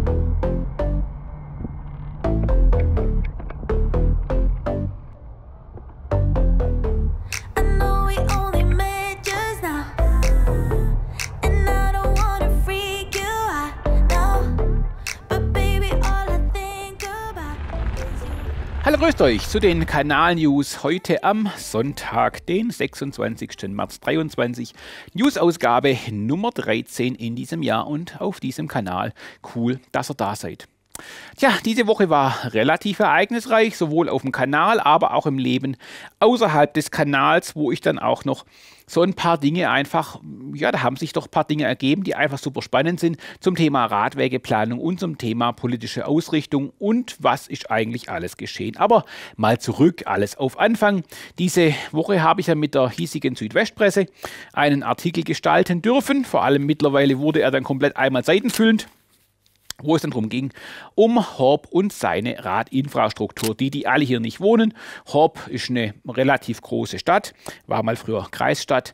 Hallo, grüßt euch zu den Kanal-News heute am Sonntag, den 26. März 2023. News-Ausgabe Nummer 13 in diesem Jahr und auf diesem Kanal. Cool, dass ihr da seid. Tja, diese Woche war relativ ereignisreich, sowohl auf dem Kanal, aber auch im Leben außerhalb des Kanals, wo ich dann auch noch so ein paar Dinge einfach, ja, da haben sich doch ein paar Dinge ergeben, die einfach super spannend sind zum Thema Radwegeplanung und zum Thema politische Ausrichtung und was ist eigentlich alles geschehen. Aber mal zurück, alles auf Anfang. Diese Woche habe ich ja mit der hiesigen Südwestpresse einen Artikel gestalten dürfen, vor allem mittlerweile wurde er dann komplett einmal seitenfüllend, wo es dann darum ging, um Horb und seine Radinfrastruktur. Die alle hier nicht wohnen. Horb ist eine relativ große Stadt, war mal früher Kreisstadt,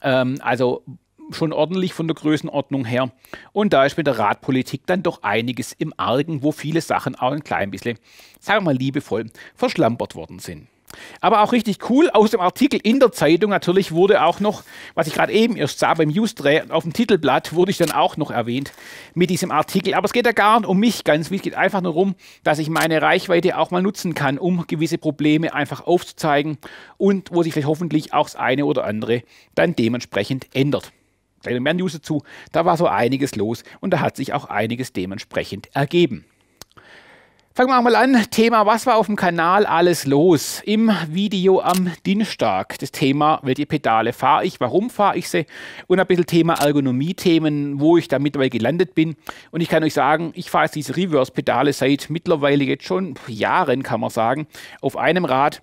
also schon ordentlich von der Größenordnung her. Und da ist mit der Radpolitik dann doch einiges im Argen, wo viele Sachen auch ein klein bisschen, sagen wir mal liebevoll, verschlampert worden sind. Aber auch richtig cool, aus dem Artikel in der Zeitung natürlich wurde auch noch, was ich gerade eben erst sah beim Newsdreh, auf dem Titelblatt wurde ich dann auch noch erwähnt mit diesem Artikel. Aber es geht ja gar nicht um mich ganz, es geht einfach nur darum, dass ich meine Reichweite auch mal nutzen kann, um gewisse Probleme einfach aufzuzeigen und wo sich vielleicht hoffentlich auch das eine oder andere dann dementsprechend ändert. Gleich noch mehr News dazu, da war so einiges los und da hat sich auch einiges dementsprechend ergeben. Fangen wir mal an. Thema, was war auf dem Kanal alles los? Im Video am Dienstag. Das Thema, welche Pedale fahre ich, warum fahre ich sie? Und ein bisschen Thema Ergonomie-Themen, wo ich da mittlerweile gelandet bin. Und ich kann euch sagen, ich fahre jetzt diese Reverse-Pedale seit mittlerweile jetzt schon Jahren, kann man sagen, auf einem Rad,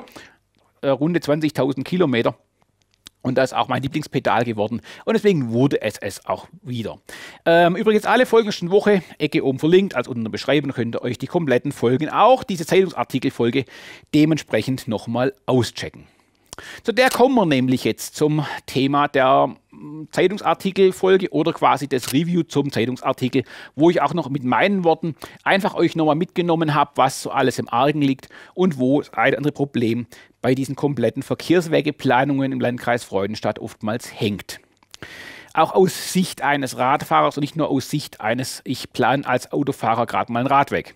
runde 20.000 Kilometer. Und das ist auch mein Lieblingspedal geworden. Und deswegen wurde es auch wieder. Übrigens alle Folgen schon Woche, Ecke oben verlinkt, also unten in der Beschreibung könnt ihr euch die kompletten Folgen, auch diese Zeitungsartikelfolge, dementsprechend nochmal auschecken. Zu der kommen wir nämlich jetzt zum Thema der Zeitungsartikelfolge oder quasi das Review zum Zeitungsartikel, wo ich auch noch mit meinen Worten einfach euch nochmal mitgenommen habe, was so alles im Argen liegt und wo das eine oder andere Problem bei diesen kompletten Verkehrswegeplanungen im Landkreis Freudenstadt oftmals hängt. Auch aus Sicht eines Radfahrers und nicht nur aus Sicht eines, ich plane als Autofahrer gerade mal einen Radweg.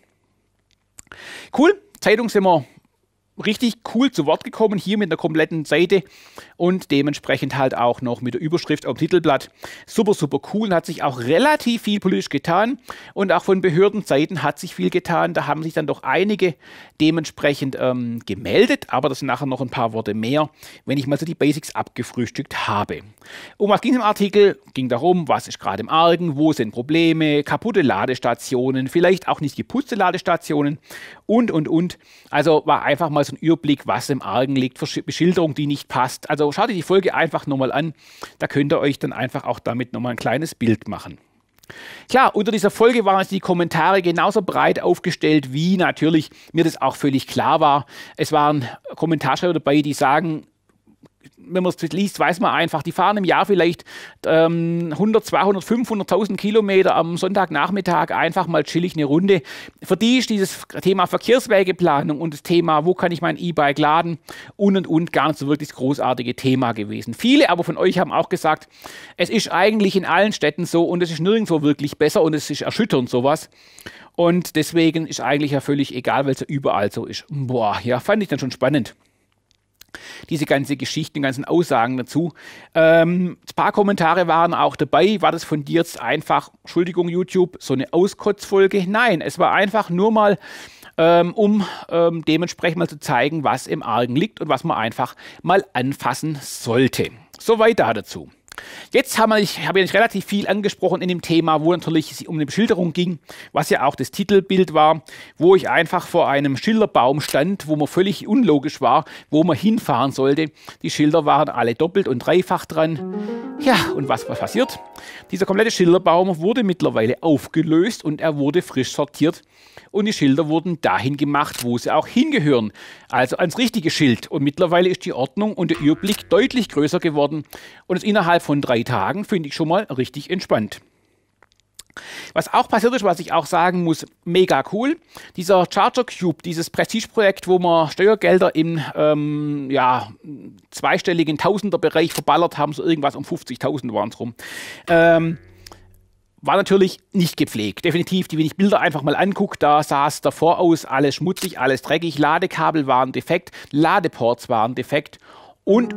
Cool, Zeitung sind wir richtig cool zu Wort gekommen, hier mit der kompletten Seite und dementsprechend halt auch noch mit der Überschrift auf dem Titelblatt. Super, super cool, hat sich auch relativ viel politisch getan und auch von Behördenseiten hat sich viel getan. Da haben sich dann doch einige dementsprechend gemeldet, aber das sind nachher noch ein paar Worte mehr, wenn ich mal so die Basics abgefrühstückt habe. Um was ging es im Artikel? Ging darum, was ist gerade im Argen, wo sind Probleme, kaputte Ladestationen, vielleicht auch nicht geputzte Ladestationen und. Also war einfach mal so ein Überblick, was im Argen liegt, Beschilderung, die nicht passt. Also schaut euch die Folge einfach nochmal an, da könnt ihr euch dann einfach auch damit nochmal ein kleines Bild machen. Klar, unter dieser Folge waren die Kommentare genauso breit aufgestellt, wie natürlich mir das auch völlig klar war. Es waren Kommentarschreiber dabei, die sagen, wenn man es liest, weiß man einfach, die fahren im Jahr vielleicht 100, 200, 500.000 Kilometer am Sonntagnachmittag einfach mal chillig eine Runde. Für die ist dieses Thema Verkehrswegeplanung und das Thema, wo kann ich mein E-Bike laden und gar nicht so wirklich das großartige Thema gewesen. Viele aber von euch haben auch gesagt, es ist eigentlich in allen Städten so und es ist nirgendwo wirklich besser und es ist erschütternd sowas. Und deswegen ist eigentlich ja völlig egal, weil es ja überall so ist. Boah, ja, fand ich dann schon spannend. Diese ganze Geschichte, die ganzen Aussagen dazu. Ein paar Kommentare waren auch dabei. War das von dir jetzt einfach, Entschuldigung YouTube, so eine Auskotzfolge? Nein, es war einfach nur mal, um dementsprechend mal zu zeigen, was im Argen liegt und was man einfach mal anfassen sollte. Soweit dazu. Jetzt habe ich relativ viel angesprochen in dem Thema, wo natürlich es um eine Beschilderung ging, was ja auch das Titelbild war, wo ich einfach vor einem Schilderbaum stand, wo man völlig unlogisch war, wo man hinfahren sollte. Die Schilder waren alle doppelt und dreifach dran. Ja, und was passiert? Dieser komplette Schilderbaum wurde mittlerweile aufgelöst und er wurde frisch sortiert. Und die Schilder wurden dahin gemacht, wo sie auch hingehören, also ans richtige Schild. Und mittlerweile ist die Ordnung und der Überblick deutlich größer geworden und es innerhalb von 3 Tagen finde ich schon mal richtig entspannt. Was auch passiert ist, was ich auch sagen muss, mega cool. Dieser Charger Cube, dieses Prestige-Projekt, wo wir Steuergelder im zweistelligen Tausenderbereich verballert haben, so irgendwas um 50.000 waren es rum, war natürlich nicht gepflegt. Definitiv, wenn ich Bilder einfach mal angucke, da sah es davor aus, alles schmutzig, alles dreckig, Ladekabel waren defekt, Ladeports waren defekt und.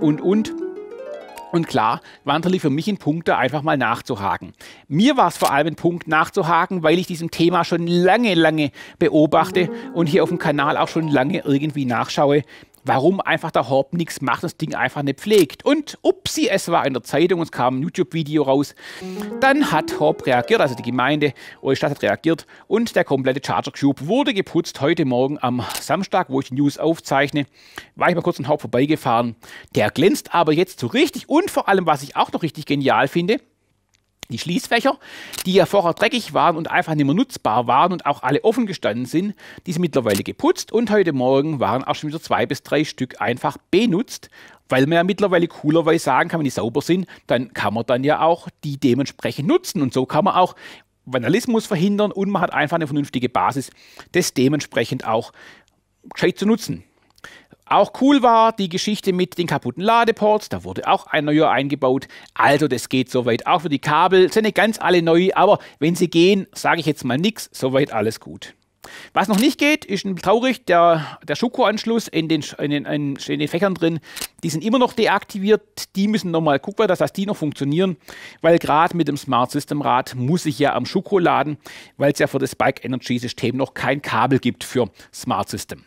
Und klar, war natürlich für mich ein Punkt, da einfach mal nachzuhaken. Mir war es vor allem ein Punkt nachzuhaken, weil ich diesem Thema schon lange beobachte und hier auf dem Kanal auch schon lange irgendwie nachschaue, warum einfach der Horb nichts macht, das Ding einfach nicht pflegt. Und upsi, es war in der Zeitung, es kam ein YouTube-Video raus. Dann hat Horb reagiert, also die Gemeinde oder die Stadt hat reagiert und der komplette Charger Cube wurde geputzt. Heute Morgen am Samstag, wo ich die News aufzeichne, war ich mal kurz an Horb vorbeigefahren. Der glänzt aber jetzt so richtig und vor allem, was ich auch noch richtig genial finde, die Schließfächer, die ja vorher dreckig waren und einfach nicht mehr nutzbar waren und auch alle offen gestanden sind, die sind mittlerweile geputzt und heute Morgen waren auch schon wieder 2 bis 3 Stück einfach benutzt, weil man ja mittlerweile coolerweise sagen kann, wenn die sauber sind, dann kann man dann ja auch die dementsprechend nutzen und so kann man auch Vandalismus verhindern und man hat einfach eine vernünftige Basis, das dementsprechend auch gescheit zu nutzen. Auch cool war die Geschichte mit den kaputten Ladeports, da wurde auch ein neuer eingebaut. Also das geht soweit. Auch für die Kabel sind nicht ganz alle neu, aber wenn sie gehen, sage ich jetzt mal nichts, soweit alles gut. Was noch nicht geht, ist traurig, der Schuko-Anschluss in den Fächern drin, die sind immer noch deaktiviert. Die müssen nochmal gucken, dass die noch funktionieren, weil gerade mit dem Smart System Rad muss ich ja am Schuko laden, weil es ja für das Bike Energy System noch kein Kabel gibt für Smart System.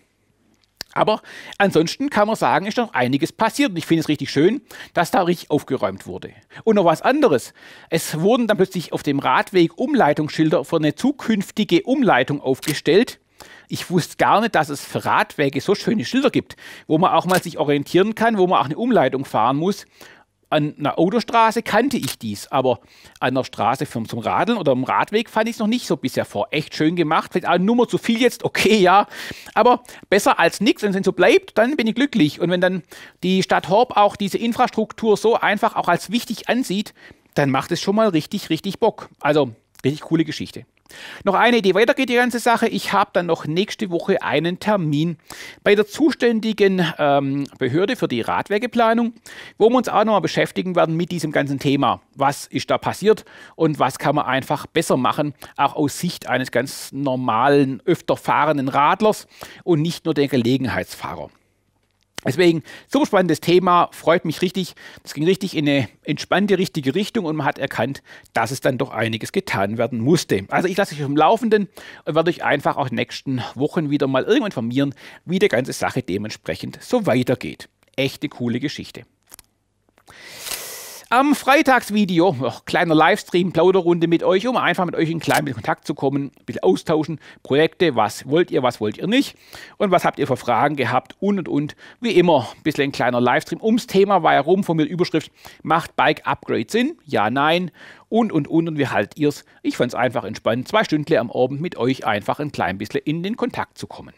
Aber ansonsten kann man sagen, ist noch einiges passiert. Und ich finde es richtig schön, dass da richtig aufgeräumt wurde. Und noch was anderes. Es wurden dann plötzlich auf dem Radweg Umleitungsschilder für eine zukünftige Umleitung aufgestellt. Ich wusste gar nicht, dass es für Radwege so schöne Schilder gibt, wo man auch mal sich orientieren kann, wo man auch eine Umleitung fahren muss. An einer Autostraße kannte ich dies, aber an der Straße zum Radeln oder am Radweg fand ich es noch nicht so bisher vor. Echt schön gemacht, vielleicht eine Nummer zu viel jetzt, okay, ja, aber besser als nichts. Wenn es so bleibt, dann bin ich glücklich. Und wenn dann die Stadt Horb auch diese Infrastruktur so einfach auch als wichtig ansieht, dann macht es schon mal richtig Bock. Also, richtig coole Geschichte. Noch eine Idee weiter geht die ganze Sache. Ich habe dann noch nächste Woche einen Termin bei der zuständigen Behörde für die Radwegeplanung, wo wir uns auch nochmal beschäftigen werden mit diesem ganzen Thema. Was ist da passiert und was kann man einfach besser machen, auch aus Sicht eines ganz normalen, öfter fahrenden Radlers und nicht nur der Gelegenheitsfahrer. Deswegen, super spannendes Thema, freut mich richtig. Das ging richtig in eine entspannte, richtige Richtung und man hat erkannt, dass es dann doch einiges getan werden musste. Also ich lasse euch auf dem Laufenden und werde euch einfach auch in den nächsten Wochen wieder mal irgendwann informieren, wie die ganze Sache dementsprechend so weitergeht. Echte coole Geschichte. Am Freitagsvideo, kleiner Livestream, Plauderrunde mit euch, um einfach mit euch in klein bisschen Kontakt zu kommen, ein bisschen austauschen, Projekte, was wollt ihr nicht und was habt ihr für Fragen gehabt und. Wie immer, ein bisschen ein kleiner Livestream ums Thema, war herum von mir die Überschrift, macht Bike Upgrade Sinn? Ja, nein und wie haltet ihr es? Ich fand es einfach entspannt, 2 Stündchen am Abend mit euch einfach ein klein bisschen in den Kontakt zu kommen.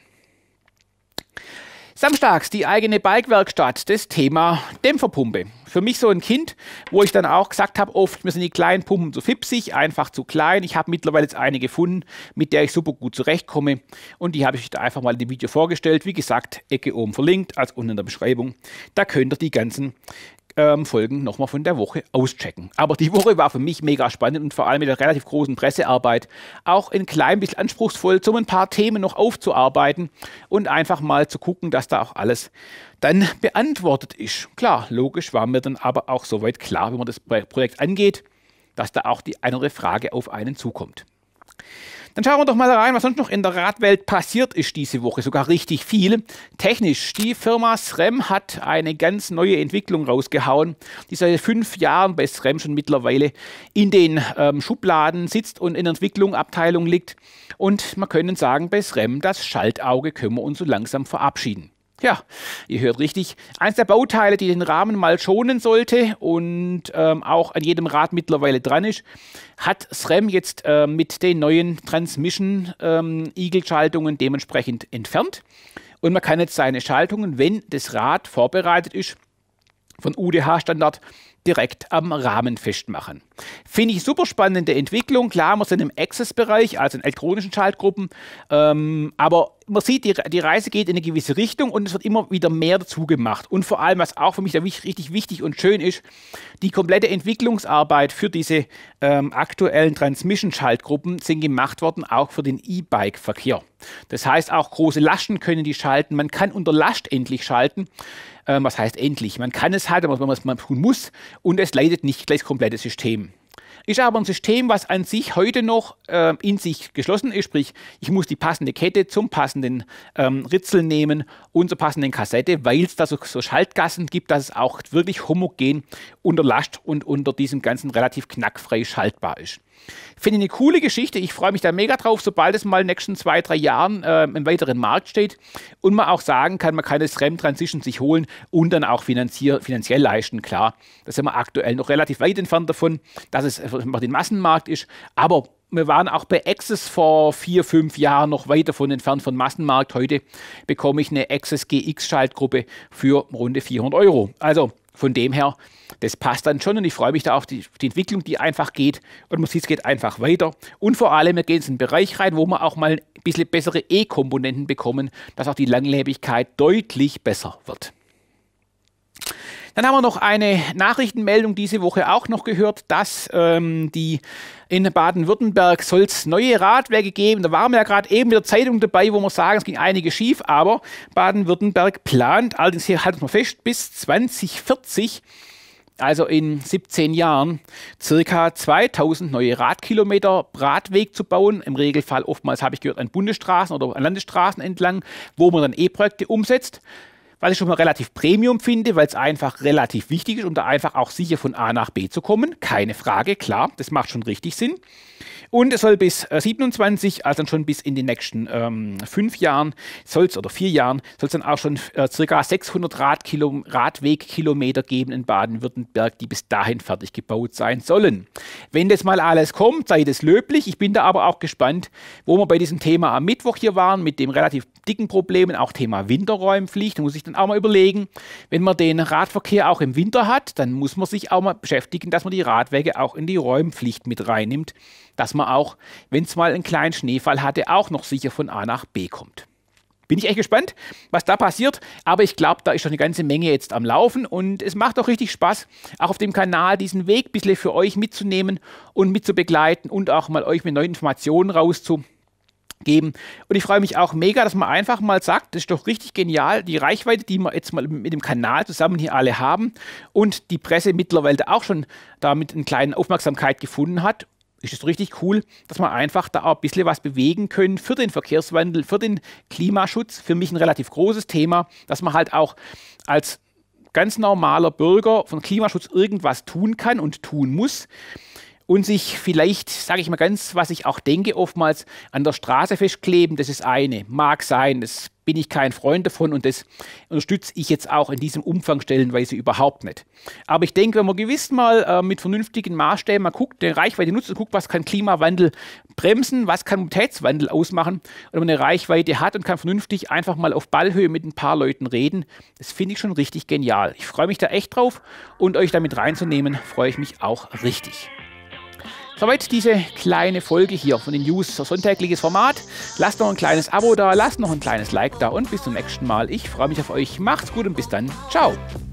Samstags die eigene Bikewerkstatt, das Thema Dämpferpumpe. Für mich so ein Kind, wo ich dann auch gesagt habe, oft mir sind die kleinen Pumpen zu fipsig, einfach zu klein. Ich habe mittlerweile jetzt eine gefunden, mit der ich super gut zurechtkomme und die habe ich euch da einfach mal in dem Video vorgestellt. Wie gesagt, Ecke oben verlinkt, als unten in der Beschreibung. Da könnt ihr die ganzen Folgen nochmal von der Woche auschecken. Aber die Woche war für mich mega spannend und vor allem mit der relativ großen Pressearbeit auch ein klein bisschen anspruchsvoll, um ein paar Themen noch aufzuarbeiten und einfach mal zu gucken, dass da auch alles dann beantwortet ist. Klar, logisch war mir dann aber auch soweit klar, wenn man das Projekt angeht, dass da auch die eine oder andere Frage auf einen zukommt. Dann schauen wir doch mal rein, was sonst noch in der Radwelt passiert ist diese Woche. Sogar richtig viel. Technisch, die Firma SRAM hat eine ganz neue Entwicklung rausgehauen, die seit 5 Jahren bei SRAM schon mittlerweile in den Schubladen sitzt und in der Entwicklungsabteilung liegt. Und man könnte sagen, bei SRAM, das Schaltauge können wir uns so langsam verabschieden. Ja, ihr hört richtig. Eins der Bauteile, die den Rahmen mal schonen sollte und auch an jedem Rad mittlerweile dran ist, hat SRAM jetzt mit den neuen Transmission-Igel-Schaltungen dementsprechend entfernt. Und man kann jetzt seine Schaltungen, wenn das Rad vorbereitet ist, von UDH-Standard direkt am Rahmen festmachen. Finde ich super spannende Entwicklung. Klar, wir sind im Access-Bereich, also in elektronischen Schaltgruppen, aber man sieht, die Reise geht in eine gewisse Richtung und es wird immer wieder mehr dazu gemacht. Und vor allem, was auch für mich da richtig wichtig und schön ist, die komplette Entwicklungsarbeit für diese aktuellen Transmission-Schaltgruppen sind gemacht worden, auch für den E-Bike-Verkehr. Das heißt, auch große Lasten können die schalten. Man kann unter Last endlich schalten. Was heißt endlich? Man kann es halt, aber man tun muss und es leidet nicht gleich das komplette System. Ist aber ein System, was an sich heute noch in sich geschlossen ist, sprich, ich muss die passende Kette zum passenden Ritzel nehmen und zur passenden Kassette, weil es da so Schaltgassen gibt, dass es auch wirklich homogen unter Last und unter diesem Ganzen relativ knackfrei schaltbar ist. Finde ich eine coole Geschichte. Ich freue mich da mega drauf, sobald es mal in den nächsten 2-3 Jahren im weiteren Markt steht und man auch sagen kann, man kann das RAM Transition sich holen und dann auch finanziell leisten. Klar, da sind wir aktuell noch relativ weit entfernt davon, dass es einfach den Massenmarkt ist, aber wir waren auch bei Access vor 4-5 Jahren noch weit davon entfernt von Massenmarkt. Heute bekomme ich eine Access GX Schaltgruppe für runde 400 €. Also von dem her, das passt dann schon und ich freue mich da auf die Entwicklung, die einfach geht und man sieht, es geht einfach weiter und vor allem, wir gehen in einen Bereich rein, wo wir auch mal ein bisschen bessere E-Komponenten bekommen, dass auch die Langlebigkeit deutlich besser wird. Dann haben wir noch eine Nachrichtenmeldung diese Woche auch noch gehört, dass in Baden-Württemberg soll es neue Radwege geben. Da waren wir ja gerade eben mit der Zeitung dabei, wo wir sagen, es ging einiges schief, aber Baden-Württemberg plant, allerdings hier halten wir fest, bis 2040, also in 17 Jahren, circa 2000 neue Radkilometer Radweg zu bauen. Im Regelfall oftmals, habe ich gehört, an Bundesstraßen oder an Landesstraßen entlang, wo man dann E-Projekte umsetzt. Was ich schon mal relativ Premium finde, weil es einfach relativ wichtig ist, um da einfach auch sicher von A nach B zu kommen. Keine Frage, klar, das macht schon richtig Sinn. Und es soll bis 27, also dann schon bis in die nächsten 5 Jahren, oder 4 Jahren, soll es dann auch schon ca. 600 Radwegkilometer geben in Baden-Württemberg, die bis dahin fertig gebaut sein sollen. Wenn das mal alles kommt, sei das löblich. Ich bin da aber auch gespannt, wo wir bei diesem Thema am Mittwoch hier waren, mit dem relativ dicken Problemen, auch Thema Winterräumpflicht. Da muss ich dann auch mal überlegen, wenn man den Radverkehr auch im Winter hat, dann muss man sich auch mal beschäftigen, dass man die Radwege auch in die Räumpflicht mit reinnimmt, dass man auch, wenn es mal einen kleinen Schneefall hatte, auch noch sicher von A nach B kommt. Bin ich echt gespannt, was da passiert, aber ich glaube, da ist schon eine ganze Menge jetzt am Laufen und es macht auch richtig Spaß, auch auf dem Kanal diesen Weg ein bisschen für euch mitzunehmen und mitzubegleiten und auch mal euch mit neuen Informationen rauszugeben. Und ich freue mich auch mega, dass man einfach mal sagt, das ist doch richtig genial, die Reichweite, die wir jetzt mal mit dem Kanal zusammen hier alle haben und die Presse mittlerweile auch schon damit eine kleine Aufmerksamkeit gefunden hat. Ist es richtig cool, dass wir einfach da auch ein bisschen was bewegen können für den Verkehrswandel, für den Klimaschutz. Für mich ein relativ großes Thema, dass man halt auch als ganz normaler Bürger von Klimaschutz irgendwas tun kann und tun muss. Und sich vielleicht, sage ich mal ganz, was ich auch denke, oftmals an der Straße festkleben, das ist eine. Mag sein, das bin ich kein Freund davon und das unterstütze ich jetzt auch in diesem Umfang stellenweise überhaupt nicht. Aber ich denke, wenn man gewiss mal mit vernünftigen Maßstäben mal guckt, eine Reichweite nutzt und guckt, was kann Klimawandel bremsen, was kann Mobilitätswandel ausmachen und wenn man eine Reichweite hat und kann vernünftig einfach mal auf Ballhöhe mit ein paar Leuten reden, das finde ich schon richtig genial. Ich freue mich da echt drauf und euch damit reinzunehmen, freue ich mich auch richtig. Soweit diese kleine Folge hier von den News, sonntägliches Format. Lasst noch ein kleines Abo da, lasst noch ein kleines Like da und bis zum nächsten Mal. Ich freue mich auf euch. Macht's gut und bis dann. Ciao.